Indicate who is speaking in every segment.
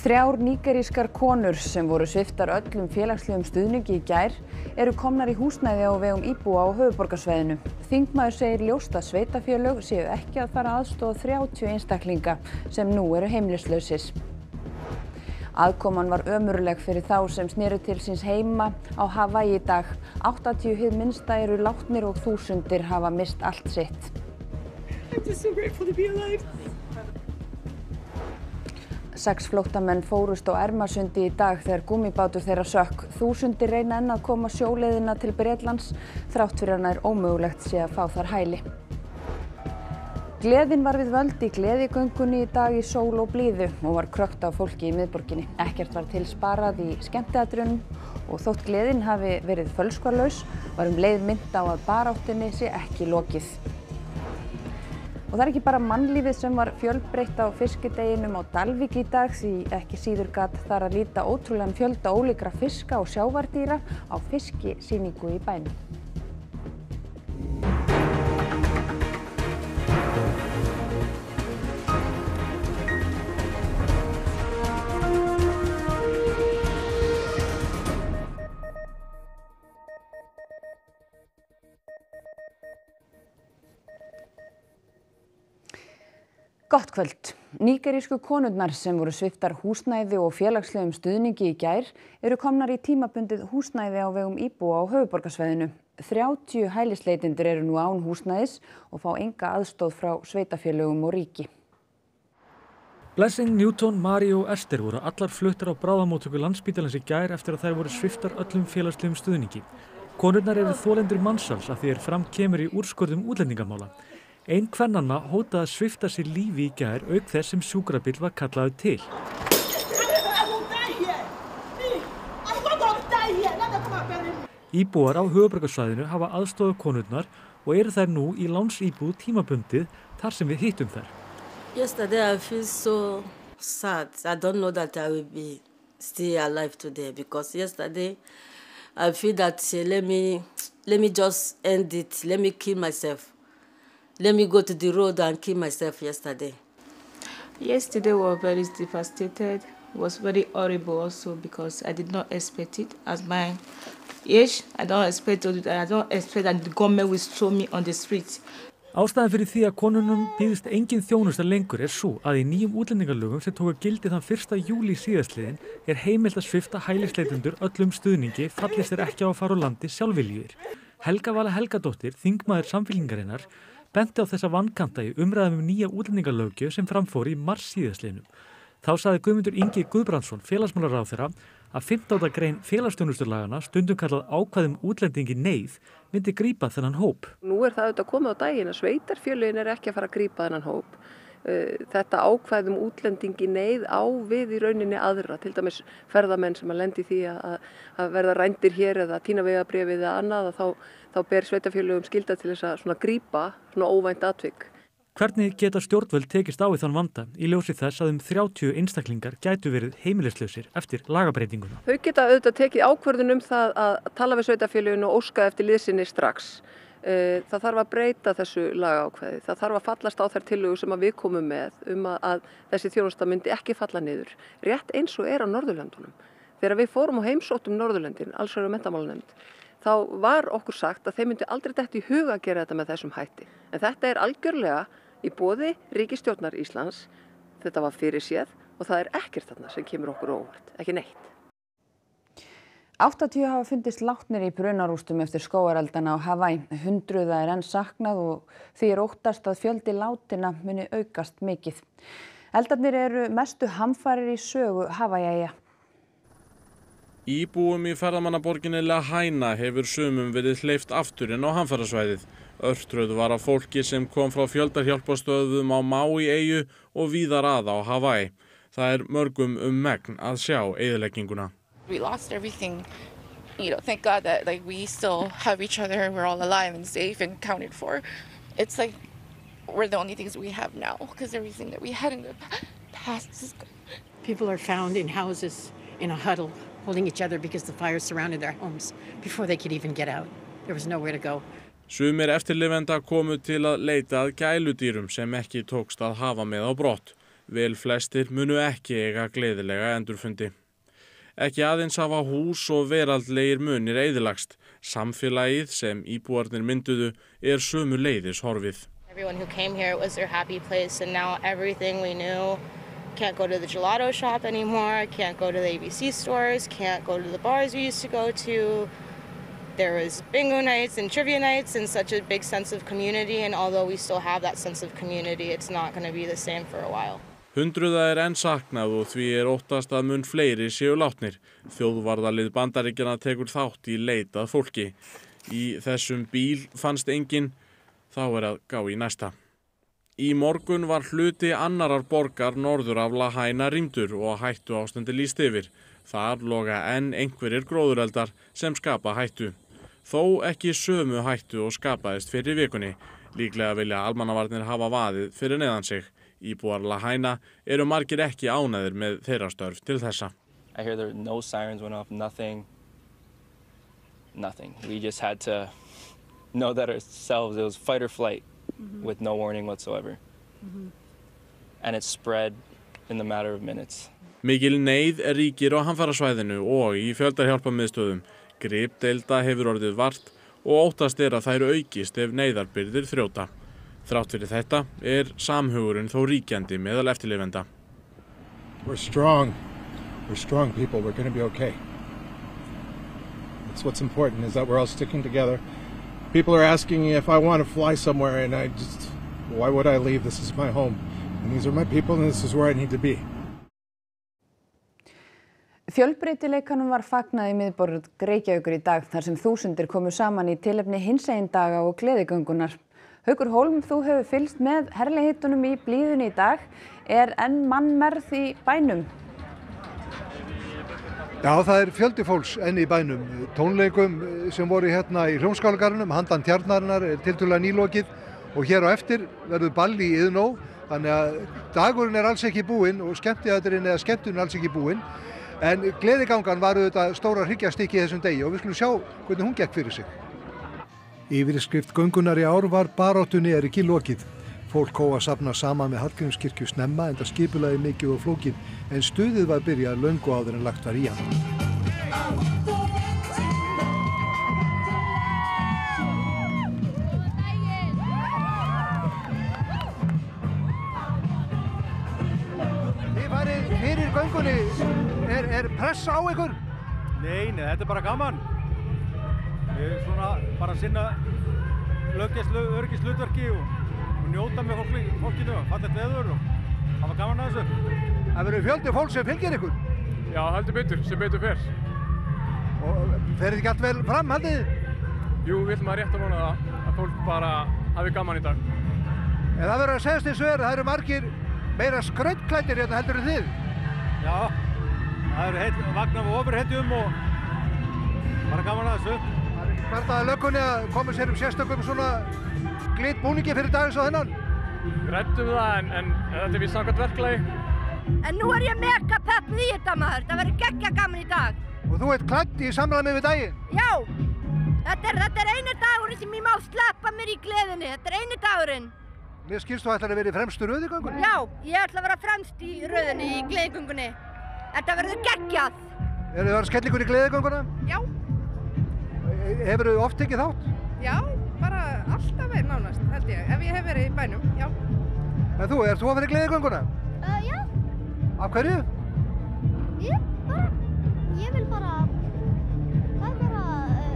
Speaker 1: Þrjár nígerískar konur sem voru sviptar öllum félagslegum stuðningi í gær eru komnar í húsnæði á vegum íbúa á höfuðborgarsvæðinu. Þingmaður segir ljóst að sveitarfélög séu ekki að fara að aðstoða 30 einstaklinga sem nú eru heimilislausir. Aðkoman var ömurleg fyrir þá sem sneru til síns heima á Hawaii í dag. 80 hið minnsta eru látnir og þúsundir hafa misst allt sitt.
Speaker 2: I'm just so grateful to be alive.
Speaker 1: 6 flóttamenn fórust á Ermarsundi í dag þegar gúmmíbátur þeirra sökk. Þúsundir reyna enn að koma sjóleiðina til Bretlands þrátt fyrir að nær ómögulegt sé að fá þar hæli. Gleðin var við völd í gleðigöngunni í dag í sól og blíðu og var krökkt af fólki í miðborginni. Ekkert var til sparað í skemmtiatriðunum og þótt gleðin hafi verið fölskvalaus var leið minnt á að baráttunni sé ekki lokið. Og það er ekki bara mannlífið sem var fjölbreytt á fiskideginum á Dalvík í dag því ekki síður gat þar að líta ótrúlegan fjölda ólíkra fiska og sjávardýra á fiskisýningu í bænum. Gott kvöld. Nígerísku konurnar sem voru sviptar húsnæði og félagslegum stuðningi í gær eru komnar í tímabundið húsnæði á vegum íbúa á höfuðborgarsvæðinu. 30 hælisleitendur eru nú án húsnæðis og fá enga aðstoð frá sveitarfélögum og ríki.
Speaker 3: Blessing, Newton, Mari og Esther voru allar fluttar á bráðamóttöku Landspítalans í gær eftir að þær voru sviptar öllum félagslegum stuðningi. Konurnar eru þolendur mansals að því fram kemur í úrskurðum útlendingamála. Ein kvennanna hótaði að svipta sér lífi í gær auk þess sem sjúkrabíll var kallaður til. Íbúar á höfuðborgarsvæðinu hafa aðstoðað konurnar og eru þær nú í lánsíbúð tímabundið þar sem við hittum þær.
Speaker 4: Yesterday I feel so sad. I don't know that I will be still alive today because yesterday I feel that let me just end it. Let me kill myself. Let me go to the road and kill myself yesterday.
Speaker 2: Yesterday was very devastated. It was very horrible also because I did not expect it. As my age, I don't expect that the government will throw me on the street.
Speaker 3: Ástæðan fyrir því að konunum býðist engin þjónusta lengur sú að í nýjum útlendingalögum sem tóku gildi þann 1. júlí síðastliðinn heimilt að svipta hælisleitendur öllum stuðningi fallist þeir ekki á að fara úr landi sjálfviljugir. Helga Vala Helgadóttir, þingmaður Samfylkingarinnar, benti á þessa vankanta í umræðum nýja útlendingalöggjöf sem framfór í mars síðastliðnum. Þá sagði Guðmundur Ingi Guðbrandsson, félagsmálaráðherra, að 15. grein félagsþjónustulagana, stundum kallað ákvæðum útlendingi neyð, myndi grípa þennan hóp.
Speaker 5: Nú það auðvitað komið á daginn að sveitarfélögin ekki að fara að grípa þennan hóp. Þetta ákvæðum útlendingi neyð á við í rauninni aðra, til dæmis ferðamenn sem að lendi því að verða rændir hér eða týna vegabréfið eða annað, þá ber sveitarfélögum skylda til þess að grípa svona óvænt atvik.
Speaker 3: Hvernig geta stjórnvöld tekist á í þann vanda í ljósi þess að 30 einstaklingar gætu verið heimilislausir eftir lagabreytinguna?
Speaker 5: Þau geta auðvitað tekið ákvörðun það að tala við sveitarfélögin og óska eftir liðsinni strax. Það þarf að breyta þessu lagaákvæði. Það þarf að fallast á þær tillögur sem við komum með að þessi þjónusta myndi ekki falla niður. Rétt eins og á Norðurlöndunum. Þegar við fórum og heimsóttum Norðurlöndin, allsherjar- og menntamálanefnd, þá var okkur sagt að þeim myndi aldrei detta í hug að gera þetta með þessum hætti. En þetta algjörlega í boði ríkisstjórnar Íslands. Þetta var fyrirséð og það ekkert þarna sem kemur okkur óvart, ekki neitt.
Speaker 1: 80 hafa fundist látnir í brunarústum eftir skógareldana á Hawaii. Hundruða enn saknað og því óttast að fjöldi látinna muni aukast mikið. Eldarnir eru mestu hamfarir í sögu Hawaii-eyja.
Speaker 6: Íbúum í ferðamannaborginni Lahaina hefur sumum verið hleypt aftur inn á hamfarasvæðið. Örtröð var af fólki sem kom frá fjöldarhjálparstöðvum á Maui-eyju og víðar að á Hawaii. Það mörgum megn að sjá eyðilegginguna.
Speaker 7: We lost everything. Thank God that we still have each other. We're all alive and safe and accounted for. It's like we're the only things we have now because everything that we had in the past is gone.
Speaker 8: People are found in houses in a huddle, holding each other because the fire surrounded their homes before they could even get out. There was nowhere to go.
Speaker 6: Sumir eftirlifenda komu til að leita að gæludýrum sem ekki tókst að hafa með á brott. Vel flestir munu ekki eiga gleðilega endurfundi. Ekki aðeins hafa hús og veraldlegir munir eyðilagst. Samfélagið sem íbúarnir mynduðu sömuleiðis horfið.
Speaker 9: Everyone who came here, it was their happy place, and now everything we knew, can't go to the gelato shop anymore, can't go to the ABC stores, can't go to the bars we used to go to. There was bingo nights and trivia nights and such a big sense of community, and although we still have that sense of community, it's not going to be the same for a while.
Speaker 6: Hundruða enn saknað og því óttast að mun fleiri séu látnir. Þjóðvarðalið Bandaríkjanna tekur þátt í leit að fólki. Í þessum bíl fannst enginn, þá að gá í næsta. Í morgun var hluti annarar borgar norður af Lahaina rýmdur og hættu ástandi lýst yfir. Þar loga enn einhverjir gróðureldar sem skapa hættu. Þó ekki sömu hættu og skapaðist fyrir vikunni. Líklega vilja almannavarnir hafa vaðið fyrir neðan sig. Íbúar Lahaina margir ekki ánægðir með þeirra störf til þessa.
Speaker 10: I hear there no sirens went off, nothing. We just had to know that ourselves. It was fight or flight with no warning whatsoever. And it spread in the matter of minutes.
Speaker 6: Mikil neyð ríkir á hamfarasvæðinu og í fjöldarhjálparmiðstöðvum. Gripdeilda hefur orðið vart og óttast að þær aukist ef neyðarbirgðir þrjóta. Þrátt fyrir þetta samhugurinn þó ríkjandi meðal eftirlifenda.
Speaker 11: We're strong people. We're going to be okay. That's what's important, is that we're all sticking together. People are asking me if I want to fly somewhere, and why would I leave? This is my home, and these are my people, and this is where I need to be.
Speaker 1: Fjölbreytileikanum var fagnað í miðborg Reykjavíkur í dag þar sem þúsundir komu saman í tilefni hinsegin daga og gleðigöngunnar. Haukur Hólm, þú hefur fylgst með herlegheitunum í blíðunni í dag. Enn mannmergð í bænum?
Speaker 12: Já, það fjöldi fólks enn í bænum. Tónleikum sem voru hérna í Hljómskálagarðinum, handan tjarnarinnar tiltölulega nýlokið og hér á eftir verður ball í Iðnó. Þannig að dagurinn alls ekki búinn og skemmtiatriðin eða skemmtunin alls ekki búinn. En gleðigangan var auðvitað stóra hryggjarstykki í þessum degi og við skulum sjá hvernig hún gekk fyrir sig. Yfirskrift göngunnar í ár var baráttunni ekki lokið. Fólk hóf að safna saman með Hallgrímskirkju snemma enda skipulagið mikið og flókið, en stuðið var byrjað löngu áður en lagt var í hann. Þið farið fyrir göngunni, pressa á ykkur?
Speaker 13: Nei, þetta bara gaman. Við bara sinna löggæslu, öryggishlutverki og njóta með fólkinu, fallegt veður og hafa gaman að þessu.
Speaker 12: Það verður fjöldi fólk sem fylgir ykkur?
Speaker 13: Já, heldur betur, sem betur fer.
Speaker 12: Og fer ekki allt vel fram, haldið þið?
Speaker 13: Jú, við ætlum að rétta vona að fólk bara hafi gaman í dag.
Speaker 12: En það verður að segjast eins og það eru margir meira skrautklæddir hérna heldur en þið?
Speaker 13: Já, það eru vagnar og ofurhetjum og bara gaman að þessu.
Speaker 12: Hvernig löggunni að koma sér sérstökum svona glitbúningi fyrir dag eins og þennan?
Speaker 13: Við ræddum það en þetta víst samkvæmt verklagi.
Speaker 14: En nú ég mega peppuð í þetta maður, það verður geggja gaman í dag.
Speaker 12: Og þú ert klædd í samræmi við daginn?
Speaker 14: Já, þetta eini dagurinn sem ég má sleppa mér í gleðinni, þetta eini dagurinn.
Speaker 12: Mér skilst þú ætlar að vera í fremstu röð í göngunni?
Speaker 14: Já, ég ætla að vera fremst í röðinni í gleðigöngunni. Þetta verður geggjað.
Speaker 12: Eru þið að skella ykkur í gleðigönguna?
Speaker 14: Já.
Speaker 12: Hefur þú oft tekið þátt?
Speaker 14: Já, bara alltaf nánast, held ég, ef ég hef verið í bænum, já.
Speaker 12: En þú, ert þú að vera í gleðigönguna?
Speaker 14: Já.
Speaker 12: Af hverju?
Speaker 14: Ég vil bara, það er bara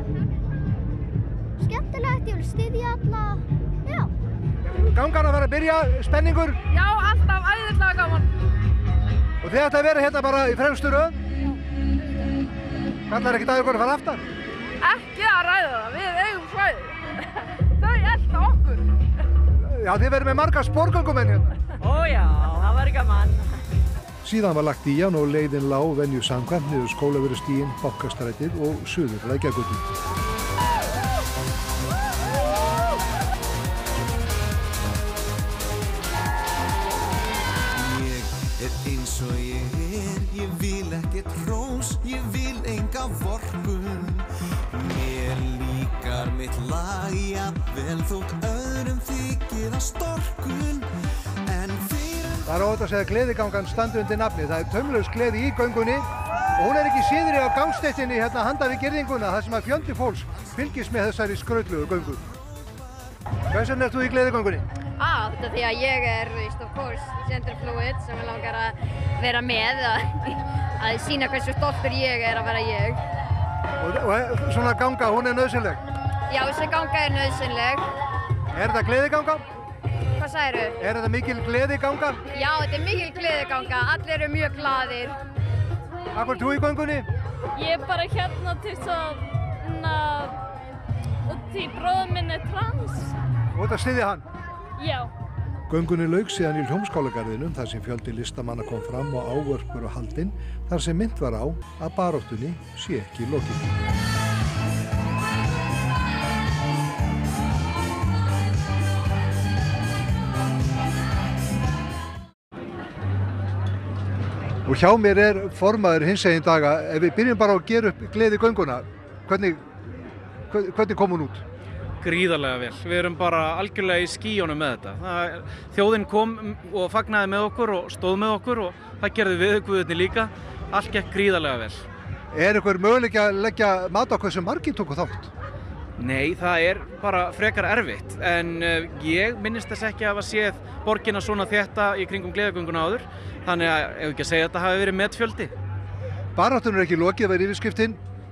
Speaker 14: skemmtilegt, ég vil styðja alla, já.
Speaker 12: Gangan að vera að byrja, spenningur?
Speaker 14: Já, alltaf æðislega gaman.
Speaker 12: Og þið ættu að vera hérna bara í fremstu röð? Kallar ekkert að ykkur að fara aftar?
Speaker 14: Ekki að ræða það, við eigum svæðið. Þau elta okkur.
Speaker 12: Já, þið verður með marga sporgöngumenn hérna.
Speaker 14: Ó já, það var gaman.
Speaker 12: Síðan var lagt í hann og leiðin lá venju samkvæmt niður Skólavörðustíginn, Bankastrætið og suður Lækjargötu.
Speaker 15: Eins og ég vil ekkert hrós, ég vil enga vorkunn. Mér líkar mitt lag, jafnvel þótt öðrum þykir það storkun. En fyrir
Speaker 12: Það er óhætt að segja að gleðigangan standi undir nafni. Það taumlaus gleði í göngunni og hún ekki síðri á gangstéttinni hérna handan við girðinguna þar sem að fjöldi fólks fylgist með þessari skrautlugu göngu. Hvers vegna ert þú í gleðigöngunni?
Speaker 14: Þetta því að ég of course, gender fluid sem ég langar að vera með að sýna hversu stoltur ég að vera ég.
Speaker 12: Og svona ganga, hún nauðsynleg?
Speaker 14: Já, þessi ganga nauðsynleg.
Speaker 12: Er þetta gleðiganga?
Speaker 14: Hvað sagðirðu?
Speaker 12: Er þetta mikil gleðiganga?
Speaker 14: Já, þetta mikil gleðiganga. Allir eru mjög glaðir.
Speaker 12: Af hverju ert þú í göngunni?
Speaker 16: Ég bara hérna til að og því bróðir minn trans.
Speaker 12: Og þetta styðja hann?
Speaker 16: Já.
Speaker 12: Göngunni lauk síðan í Hljómskálagarðinum þar sem fjöldi listamanna kom fram og ávörpur og haldinn þar sem minnt var á að baráttunni sé ekki lokið. Og hjá mér er formaður hinsegin daga. Ef við byrjum bara að gera upp gleði gönguna, hvernig kom hún út?
Speaker 17: Gríðarlega vel. Við erum bara algjörlega í skýjónum með þetta. Þjóðin kom og fagnaði með okkur og stóð með okkur og það gerði við guðirnir líka. Allt gekk gríðarlega vel.
Speaker 12: Er einhver möguleiki að leggja mat á hversu margir tóku þátt?
Speaker 17: Nei, það er bara frekar erfitt. En ég minnist þess ekki að hafa séð borgina svona þétta í kringum gleðigönguna áður. Þannig að ef ekki að segja að þetta hafi verið metfjöldi.
Speaker 12: Baráttunni er ekki lokið, verið yfirskriftin.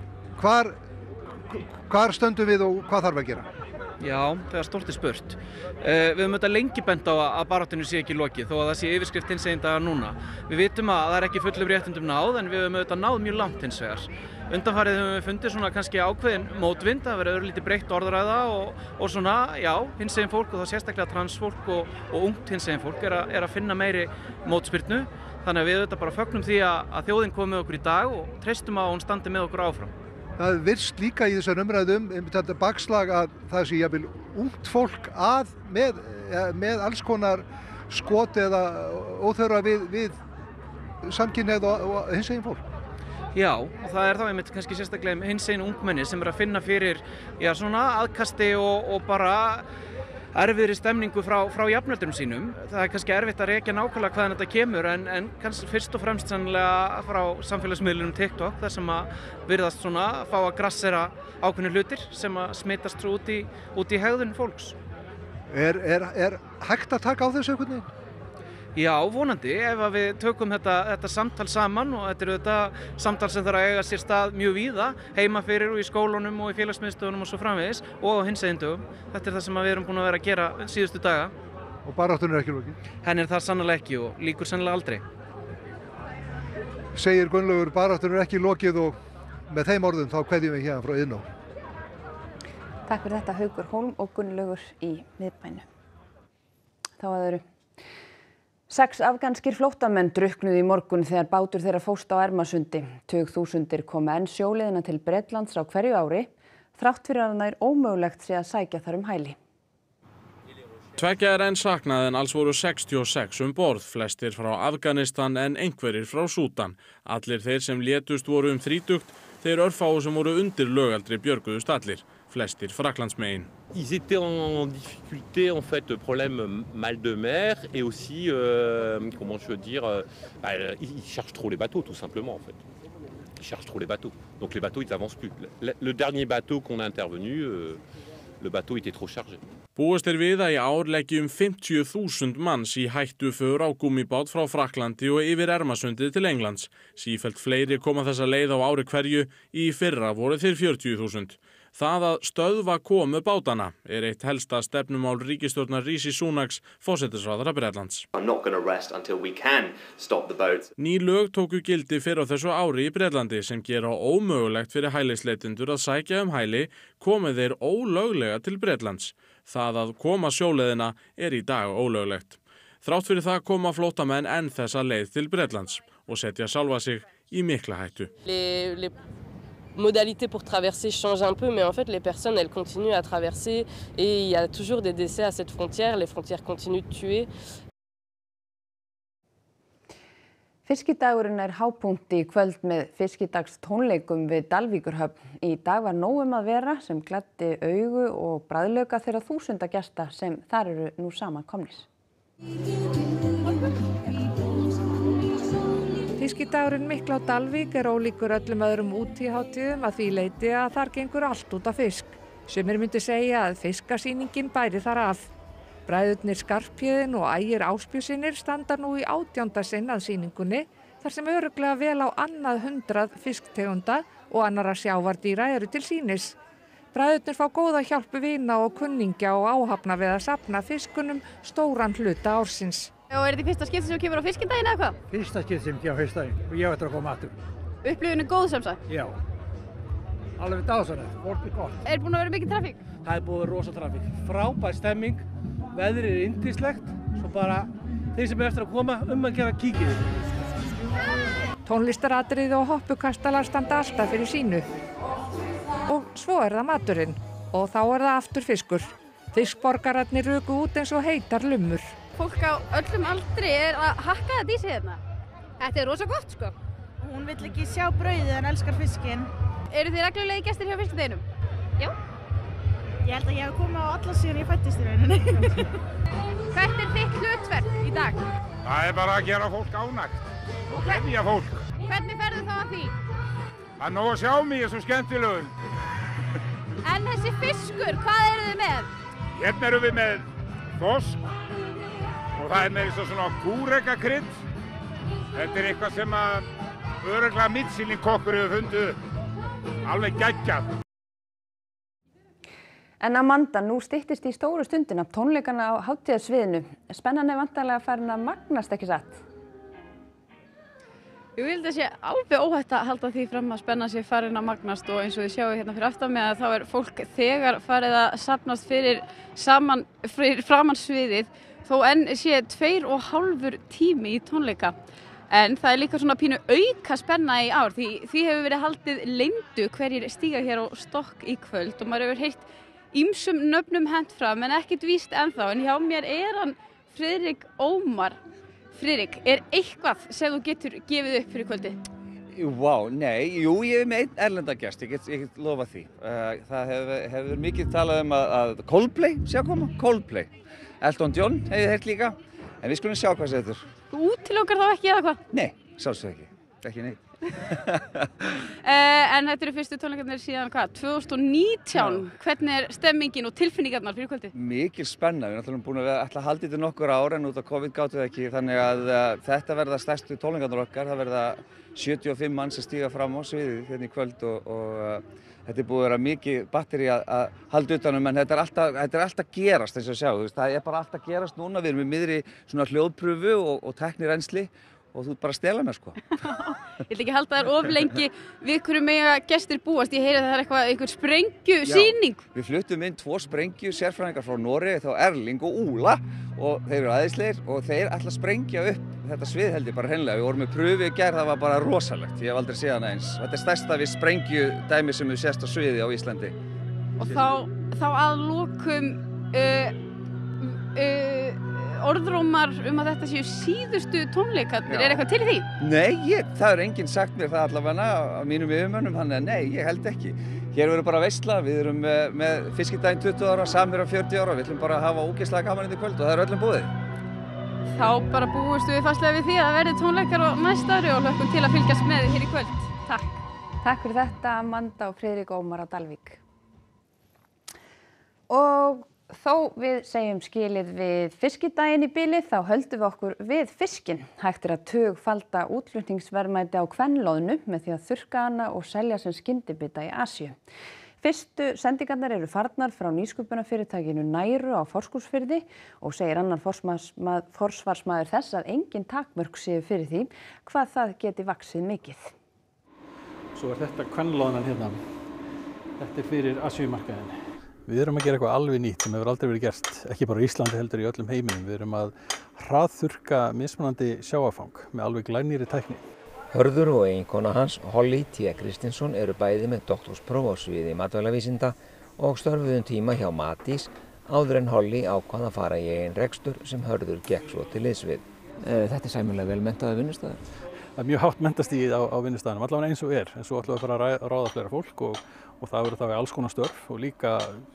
Speaker 12: Hvar stöndum við og hvað þarf að gera?
Speaker 17: Já, þegar stórt spurt. Við höfum auðvitað lengi bent á að baráttunni sé ekki lokið þó að það sé yfirskrift hinsegin daga núna. Við vitum að það er ekki fullum réttindum náð en við höfum auðvitað náð mjög langt hins vegar. Undanfarið höfum við fundið svona kannski ákveðin mótvind, það verður örlítið breytt orðræða og svona, já, hinsegin fólk og þá sérstaklega transfólk og ungt hinsegin fólk er að finna meiri mótspyrnu. Þannig að við auðvitað bara fögnum því að þjóðin komi með okkur í dag og treystum að hún standi með okkur áfram.
Speaker 12: Það virðist líka í þessar umræðum þetta bakslag að það sé jafnvel ungt fólk með alls konar skot eða óþörfa við samkynhneigð og hinsegin fólk.
Speaker 17: Já, og það er þá einmitt kannski sérstaklega hinsegin ungmenni sem er að finna fyrir svona aðkasti og bara erfiðri stemningu frá jafnöldrum sínum. Það er kannski erfitt að rekja nákvæmlega hvaðan þetta kemur en kannski fyrst og fremst sannlega frá samfélagsmiðlunum TikTok þar sem að virðast svona að fá að grassera ákveðnir hlutir sem að smitast út í hegðun fólks.
Speaker 12: Er hægt að taka á þessu einhvern veginn?
Speaker 17: Já, vonandi, ef að við tökum þetta samtal saman og þetta er þetta samtal sem þarf að eiga sér stað mjög víða, heima fyrir og í skólunum og í félagsmiðstöðunum og svo framvegis og á hinsegin dögum. Þetta er það sem við erum búin að vera að gera síðustu daga.
Speaker 12: Og baráttunni er ekki lokið?
Speaker 17: Henni er það sannlega ekki og líkur sannlega aldrei.
Speaker 12: Segir Gunnlaugur, baráttunni er ekki lokið og með þeim orðum þá kveðjum við hérna frá Iðnó.
Speaker 1: Takk fyrir þetta Haukur Hólm og Gunnlaugur í miðbænum. Þá að öðru. 6 afganskir flóttamenn drukknuðu í morgun þegar bátur þeirra fórst á Ermarsundi. Tugþúsundir koma enn sjóleiðina til Bretlands á hverju ári, þrátt fyrir að það er ómögulegt sé að sækja þar hæli.
Speaker 6: Tveggja er enn saknað en alls voru 66 borð, flestir frá Afganistan en einhverjir frá Súdan. Allir þeir sem létust voru 30, þeir örfáu sem voru undir lögaldri björguðust allir, flestir Frakklandsmegin.
Speaker 18: Ils étaient en difficulté, en fait, problème mal de mer et aussi, comment je veux dire, ils cherchent trop les bateaux, tout simplement, en fait. Ils cherchent trop les bateaux. Donc les bateaux, ils n'avancent plus. Le dernier bateau qu'on a intervenu, le bateau était trop chargé.
Speaker 6: Búist er við að í ár leggi 50.000 manns í hættuför á gúmmíbát frá Frakklandi og yfir Ermarsundið til Englands. Sífellt fleiri koma þessa leið á ári hverju, í fyrra voru þeir 40.000. Það að stöðva komu bátana er eitt helsta stefnumál ríkisstjórnar Rishi Sunaks, forsætisráðherra Bretlands. Ný lög tóku gildi fyrr á þessu ári í Bretlandi sem gera ómögulegt fyrir hælisleitendur að sækja hæli komi þeir ólöglega til Bretlands. Það að koma sjóleiðina er í dag ólöglegt. Þrátt fyrir það koma flóttamenn enn þessa leið til Bretlands og setja sjálfa sig í mikla hættu.
Speaker 19: Modalités pour traverser changent un peu, mais en fait les personnes elles continuent à traverser et il y a toujours des décès à cette frontière, les frontières continuent de tuer.
Speaker 1: Fiskidagurinn er hápunkti í kvöld með fiskidagstónleikum við Dalvíkurhöfn. Í dag var nóg að vera sem gladdi augu og bragðlauka þeirra þúsunda gesta sem þar eru nú saman komnir.
Speaker 20: Fiskidagurinn mikla á Dalvík ólíkur öllum öðrum útihátíðum að því leyti að þar gengur allt út af fisk. Sumir myndu segja að fiskasýningin bæri þar að. Bræðurnir Skarphéðinn og Ægir Ásbjörnssynir standa nú í 18. sinn að sýningunni þar sem örugglega vel á annað 100 fisktegunda og annarra sjávardýra eru til sýnis. Bræðurnir fá góða hjálp vina og kunningja og áhafna við að safna fiskunum stóran hluta ársins.
Speaker 21: Og er þetta fyrsta skipti sem kemur á fiskindaginn eða hvað?
Speaker 22: Fyrsta skipti sem kemur á fiskindaginn og ég ætla að koma aftur.
Speaker 21: Upplifunin er góð sem sagt?
Speaker 22: Já, alveg dásanlegt, fólk er gott.
Speaker 21: Er búin að vera mikið trafík?
Speaker 22: Það er búin að vera rosa trafík, frábær stemming, veðrið er yndislegt, svo bara þeir sem er eftir að koma að gera kíkið.
Speaker 20: Tónlistaratriði og hoppukastalar standa alltaf fyrir sínu. Og svo er það maturinn og þá er það aftur fiskur. Fiskborgararnir ruku út eins og heitar lummur.
Speaker 21: Fólk á öllum aldri er að hakka þetta í sig hérna. Þetta er rosa gott sko.
Speaker 23: Hún vill ekki sjá brauðið en elskar fiskinn.
Speaker 21: Eru þið reglulegi gestir hjá fiskindeginum? Já.
Speaker 23: Ég held að ég hef komið á alla síðan ég fæddist í rauninni.
Speaker 21: Hvert er þitt hlutverk í dag?
Speaker 24: Það er bara að gera fólk ánægt og gleðja fólk.
Speaker 21: Hvernig ferðu þá að því?
Speaker 24: Það er nóg að sjá mig, ég er svo skemmtilegur.
Speaker 21: En þessi fiskur, hvað eru þið með?
Speaker 24: Hérna erum við með þorsk og það er með svona kúrekakrydd. Þetta er eitthvað sem að örugglega Michelin-kokkur hefur fundið upp. Alveg geggjað.
Speaker 1: En Amanda, nú styttist í stóru stundina tónleikana á hátíðarsviðinu. Spennan er væntanlega farin að magnast, ekki satt?
Speaker 21: Ég held að sé alveg óhætt að halda því fram að spennan sé farin að magnast og eins og þið sjáu hérna fyrir aftan mig að þá er fólk þegar farið að safnast fyrir framan sviðið þó enn sé 2,5 tími í tónleika. En það er líka svona pínu auka spenna í ár því hefur verið haldið leyndu hverjir stíga hér á stokk í kvöld og maður hefur heyrt ýmsum nöfnum hent fram en ekkert víst ennþá. En hjá mér er hann Friðrik Ómar. Friðrik, er eitthvað sem þú getur gefið upp fyrir kvöldið?
Speaker 25: Jú, ég er með einn erlendagest, ég get lofa því. Það hefur mikið talað að Coldplay sé að koma, Coldplay. Elton John hef ég heyrt líka, en við skulum sjá hvað það er.
Speaker 21: Þú útilokar þá ekki eða hvað?
Speaker 25: Nei, sjálfsög ekki neitt.
Speaker 21: En þetta eru fyrstu tónleikarnir síðan hvað, 2019. Hvernig er stemmingin og tilfinningarnar fyrir kvöldið?
Speaker 25: Mikil spenna, við erum búin að ætla að halda þetta nokkur ár en út af COVID gátu það ekki, þannig að þetta verða stærstu tónleikarnar okkar, það verða 75 mann sem stíga fram á sviðið hérna í kvöld og þetta er búið að vera mikið batteri að halda utanum en þetta er alltaf gerast eins og sjá, það er bara alltaf gerast núna, við erum í miðri svona hljóðprufu og tæknirensli og þú ert bara að stela mér sko.
Speaker 21: Ég ætla ekki að halda þér of lengi við hverju mega gestir búast, ég heyri að það er einhver sprengjusýning.
Speaker 25: Við fluttum inn 2 sprengju sérfræðingar frá Noregi, þá Erling og Úla og þeir eru æðislegir og þeir ætla að sprengja upp þetta svið held ég bara hreinlega. Við vorum með pröfu í gær, það var bara rosalegt, ég hef aldrei séð hana eins. Þetta er stærsta við sprengjudæmi sem við sést á sviði á Íslandi.
Speaker 21: Og þá að lokum orðrómar að þetta séu síðustu tónleikarnir, er eitthvað til í því?
Speaker 25: Nei, það er enginn sagt mér það allavega á mínum yfirmönnum, þannig að nei, ég held ekki. Hér verður bara veisla, við erum með fiskidaginn 20 ára, Samherja 40 ára, við ætlum bara að hafa ógeðslega gaman í kvöld og það er öllum búið.
Speaker 21: Þá bara búist við fastlega við því að það verði tónleikar á næsta ári og hlökkum til að fylgjast með hér í kvöld. Takk.
Speaker 1: Takk fyrir þetta, Amanda og Friðrik Ómar á Dalvík. Og þó við segjum skilið við fiskidaginn í bili þá höldum við okkur við fiskinn. Hægt er að tugfalda útflutningsverðmæti á kvenlóðnu með því að þurrka hana og selja sem skyndibita í Asíu. Fyrstu sendingarnar eru farnar frá nýsköpunarfyrirtækinu Næru á Fáskrúðsfirði og segir annar forsvarsmaður þess að engin takmörk séu fyrir því hvað það geti vaxið mikið.
Speaker 26: Svo er þetta kvenlóðnan hérna. Þetta er fyrir Asíumarkaðinn. Við erum að gera eitthvað alveg nýtt sem hefur aldrei verið gert, ekki bara í Íslandi heldur í öllum heiminum. Við erum að hraðþurrka mismunandi sjávarfang með alveg glænýrri tækni.
Speaker 27: Hörður og eiginkona hans, Holly T. Kristinsson, eru bæði með doktorspróf á sviði matvælavísinda og störfuðu tíma hjá Matís áður en Holly ákvað að fara í eigin rekstur sem Hörður gekk svo til liðs við. Þetta er sæmilega vel menntaður vinnustæður.
Speaker 26: það er mjög hátt menntastigi á vinnustæðunum, allavega eins og en svo ætlum við að fara að ráða fleira fólk og það verður þá í alls konar störf og líka,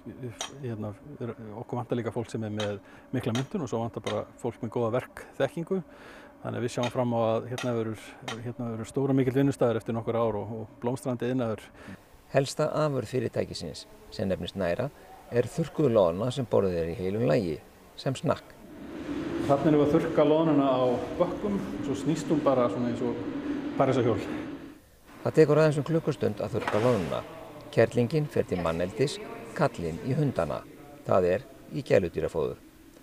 Speaker 26: okkur vantar líka fólk sem með mikla menntun og svo vantar bara fólk með góða verkþekkingu. Þannig að við sjáum fram á að hérna verður stóra mikill vinnustæður eftir nokkur ár og blómstrandi iðnaður.
Speaker 27: Helsta afurð fyrirtækisins, sem nefnist Næra, þurrkuð loðna sem borðið í heilum lagi, sem snakk.
Speaker 26: Þarna erum við að þurrka loðnuna á bökkum og svo snýst hún bara svona eins og parísarhjól.
Speaker 27: Það tekur aðeins klukkustund að þurrka loðnuna. Kerlingin fer til manneldis, kallinn í hundana. Það í gæludýrafóður.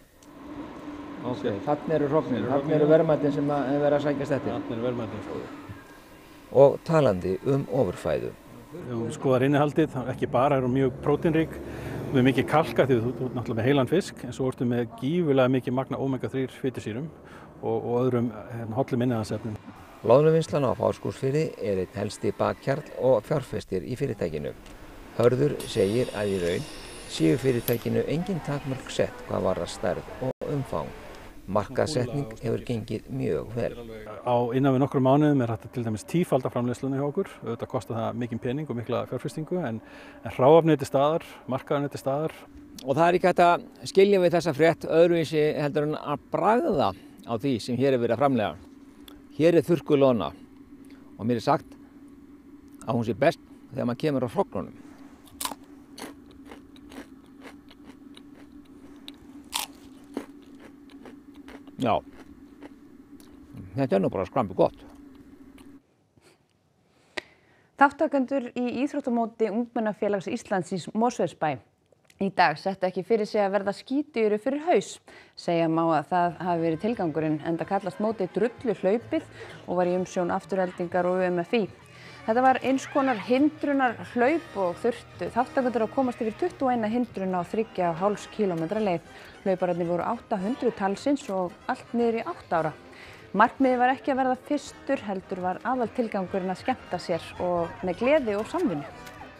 Speaker 2: Þarna eru hrognir, þarna eru verðmætin sem verða að sækjast eftir.
Speaker 26: Þarna eru verðmætin.
Speaker 27: Og talandi ofurfæðu.
Speaker 26: Ef þú skoðar innihaldið, ekki bara eru mjög prótínrík, við mikið kalka því þú ert náttúrulega með heilan fisk, en svo ertu með gífurlega mikið magna omega-3 fitusýrum og öðrum hollum innihaldsefnum.
Speaker 27: Loðnuvinnslan á Fáskrúðsfirði einn helsti bakkjarl og fjárfestir í fyrirtækinu. Hörður segir að í raun séu fyrirtækinu engin takmörk sett hvað varðar stærð og umfang. Markaðssetning hefur gengið mjög vel.
Speaker 26: Innan við nokkrum mánuðum hægt að til dæmis tífalda framleiðsluna hjá okkur. Auðvitað kostar það mikinn pening og mikla fjárfestingu en hráefni til staðar, markaðurinn til staðar.
Speaker 2: Og það ekki hægt að skilja við þessa frétt öðruvísi heldur en að bragða á því sem hér verið að framleiða. Hér þurrkuð loðna og mér sagt að hún sé best þegar maður kemur á hrognunum. Já, þetta nú bara skrambi gott.
Speaker 1: Þátttakendur í íþróttamóti Ungmennafélags Íslands í Mosfellsbæ í dag settu ekki fyrir sig að verða skítugur fyrir haus. Segja má að það hafi verið tilgangurinn enda kallast mótið Drulluhlaupið og var í umsjón Aftureldingar og UMFÍ. Þetta var eins konar hindrunarhlaup og þurftu þátttakendur að komast yfir 21 hindrun á 3,5 kílómetra leið. Hlaupararnir voru 800 talsins og allt niður í 8 ára. Markmiðið var ekki að verða fyrstur, heldur var aðaltilgangurinn að skemmta sér og með gleði og samvinnu.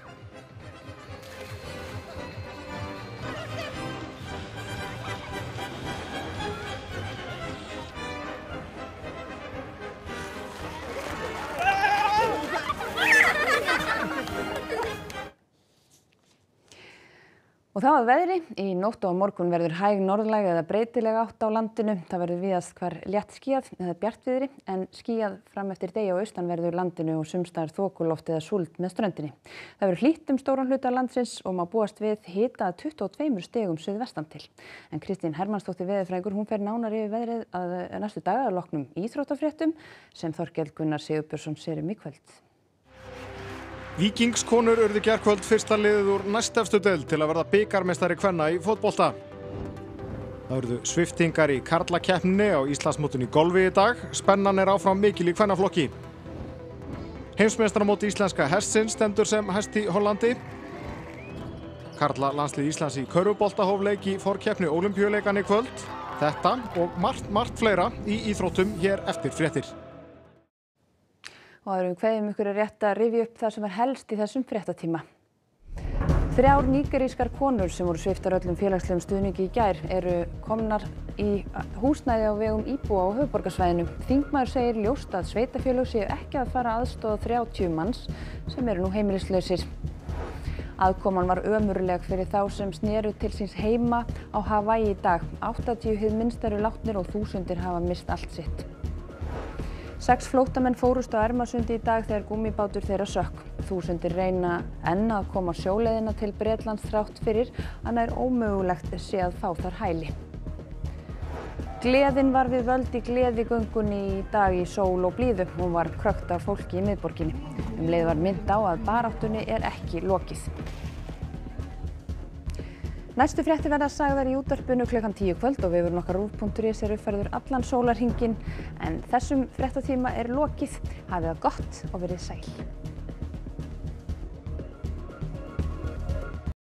Speaker 1: Og þá að veðri, í nótt og á morgun verður hæg norðlæg eða breytileg átt á landinu. Það verður víðast hvar létt skýjað eða bjartviðri en skýjað fram eftir degi á austanverðu landinu og sums staðar þokuloft eða súld með ströndinni. Það verður hlýtt stóran hluta landsins og má búast við hita 22 stigum suðvestan til. En Kristín Hermannsdóttir veðurfræðingur, hún fer nánar yfir veðrið að næstu daga að loknum íþróttafréttum sem Þorkell Gunnar Sigurbjörnsson sér í kvöld.
Speaker 3: Víkingskonur urðu gærkvöld fyrsta liðið úr næstefstu deild til að verða bikarmeistari kvenna í fótbolta. Það urðu sviftingar í karlakeppninni á Íslandsmótinu í golfi í dag. Spennan áfram mikil í kvennaflokki. Heimsmeistaramót íslenska hestsins stendur sem hest í Hollandi. Karla landslið Íslands í körfubolta hóf leik í forkeppni Ólympíuleikanna í kvöld. Þetta og margt fleira í íþróttum hér eftir fréttir.
Speaker 1: Og áður en við kveðjum ykkur rétt að rifja upp það sem var helst í þessum fréttatíma. 3 nígerískar konur sem voru sviptar öllum félagslegum stuðningi í gær eru komnar í húsnæði á vegum íbúa á höfuðborgarsvæðinu. Þingmaður segir ljóst að sveitarfélög séu ekki að fara að aðstoða 30 manns sem eru nú heimilislausir. Aðkoman var ömurleg fyrir þá sem snéru til síns heima á Hawaii í dag. 80 hið minnst eru látnir og þúsundir hafa misst allt sitt. 6 flóttamenn fórust á Ermarsundi í dag þegar gúmmíbátur þeirra sökk. Þúsundir reyna enn að koma sjóleiðina til Bretlands þrátt fyrir að nær ómögulegt sé að fá þar hæli. Gleðin var við völd í gleðigöngunni í dag í sól og blíðu. Hún var krökkt af fólki í miðborginni. Leið var minnt á að baráttunni ekki lokið. Næstu fréttir verða sagðar í útvarpinu klukkan 10 kvöld og vefurinn okkar RÚV.is uppfærður allan sólarhringinn en þessum fréttatíma lokið. Hafið það gott og verið sæl.